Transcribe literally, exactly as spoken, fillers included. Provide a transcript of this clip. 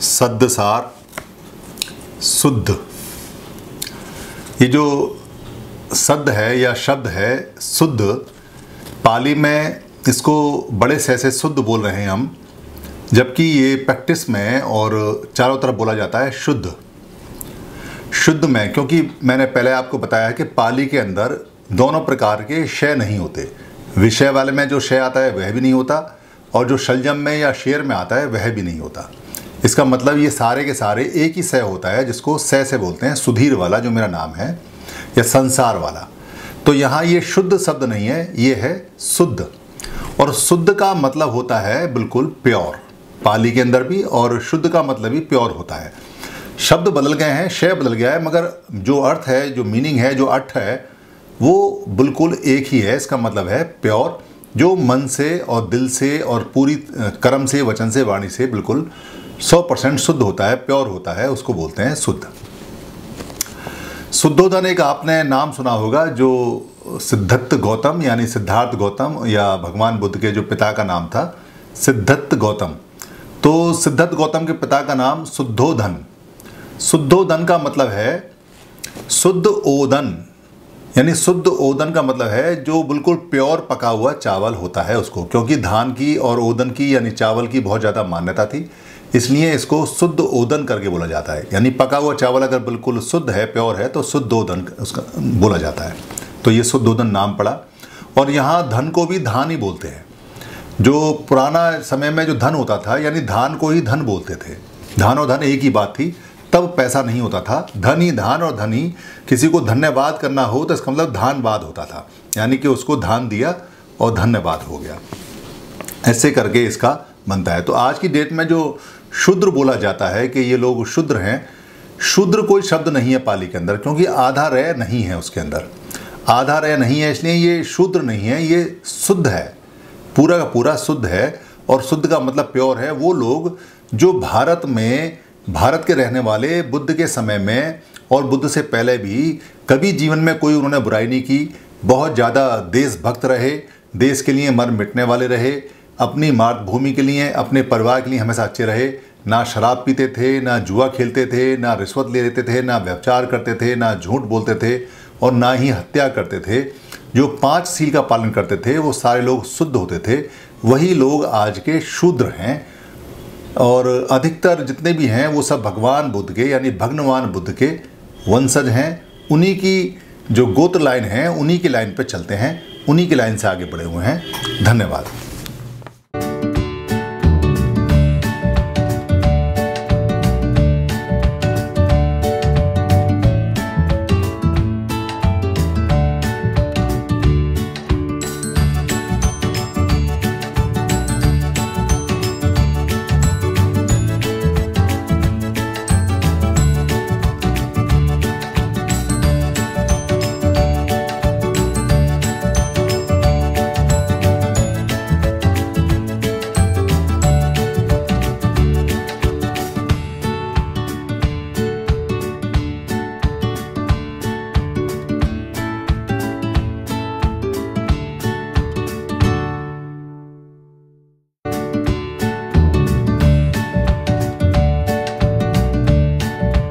सद्दसार, शुद्ध। ये जो सद्द है या शब्द है शुद्ध, पाली में इसको बड़े से से शुद्ध बोल रहे हैं हम, जबकि ये प्रैक्टिस में और चारों तरफ बोला जाता है शुद्ध। शुद्ध में, क्योंकि मैंने पहले आपको बताया है कि पाली के अंदर दोनों प्रकार के शय नहीं होते। विषय वाले में जो शय आता है वह भी नहीं होता, और जो शलजम में या शेर में आता है वह भी नहीं होता। इसका मतलब ये सारे के सारे एक ही सय होता है, जिसको सय से बोलते हैं, सुधीर वाला जो मेरा नाम है, या संसार वाला। तो यहाँ ये शुद्ध शब्द नहीं है, ये है शुद्ध। और शुद्ध का मतलब होता है बिल्कुल प्योर, पाली के अंदर भी, और शुद्ध का मतलब भी प्योर होता है। शब्द बदल गए हैं, शय बदल गया है, मगर जो अर्थ है, जो मीनिंग है, जो अर्थ है, वो बिल्कुल एक ही है। इसका मतलब है प्योर, जो मन से और दिल से और पूरी कर्म से, वचन से, वाणी से बिल्कुल सौ परसेंट शुद्ध होता है, प्योर होता है, उसको बोलते हैं शुद्ध। शुद्धोधन एक आपने नाम सुना होगा, जो सिद्धार्थ गौतम यानी सिद्धार्थ गौतम या भगवान बुद्ध के जो पिता का नाम था, सिद्धार्थ गौतम। तो सिद्धार्थ गौतम के पिता का नाम शुद्धोधन। शुद्धोधन का मतलब है शुद्ध ओदन, यानी शुद्ध ओदन का मतलब है जो बिल्कुल प्योर पका हुआ चावल होता है उसको, क्योंकि धान की और ओदन की यानी चावल की बहुत ज़्यादा मान्यता थी, इसलिए इसको शुद्ध ओदन करके बोला जाता है। यानी पका हुआ चावल अगर बिल्कुल शुद्ध है, प्योर है, तो शुद्ध ओदन उसका बोला जाता है। तो ये शुद्ध ओदन नाम पड़ा। और यहाँ धन को भी धान ही बोलते हैं। जो पुराना समय में जो धन होता था, यानी धान को ही धन बोलते थे, धान और धन एक ही बात थी। तब पैसा नहीं होता था, धन ही धान, और धन ही किसी को धन्यवाद करना हो तो इसका मतलब धानवाद होता था, यानी कि उसको धान दिया और धन्यवाद हो गया, ऐसे करके इसका बनता है। तो आज की डेट में जो शूद्र बोला जाता है कि ये लोग शूद्र हैं, शूद्र कोई शब्द नहीं है पाली के अंदर, क्योंकि आधा रय नहीं है उसके अंदर, आधा रय नहीं है, इसलिए ये शूद्र नहीं है, ये शुद्ध है, पूरा का पूरा शुद्ध है। और शुद्ध का मतलब प्योर है। वो लोग जो भारत में, भारत के रहने वाले, बुद्ध के समय में और बुद्ध से पहले भी कभी जीवन में कोई उन्होंने बुराई नहीं की, बहुत ज़्यादा देशभक्त रहे, देश के लिए मर मिटने वाले रहे, अपनी मातृभूमि के लिए, अपने परिवार के लिए हमेशा अच्छे रहे। ना शराब पीते थे, ना जुआ खेलते थे, ना रिश्वत ले लेते थे, ना व्यभिचार करते थे, ना झूठ बोलते थे, और ना ही हत्या करते थे। जो पांच सील का पालन करते थे वो सारे लोग शुद्ध होते थे। वही लोग आज के शूद्र हैं। और अधिकतर जितने भी हैं वो सब भगवान बुद्ध के, यानी भगवान बुद्ध के वंशज हैं। उन्हीं की जो गोत्र लाइन है, उन्हीं की लाइन पे चलते हैं, उन्हीं की लाइन से आगे बढ़े हुए हैं। धन्यवाद।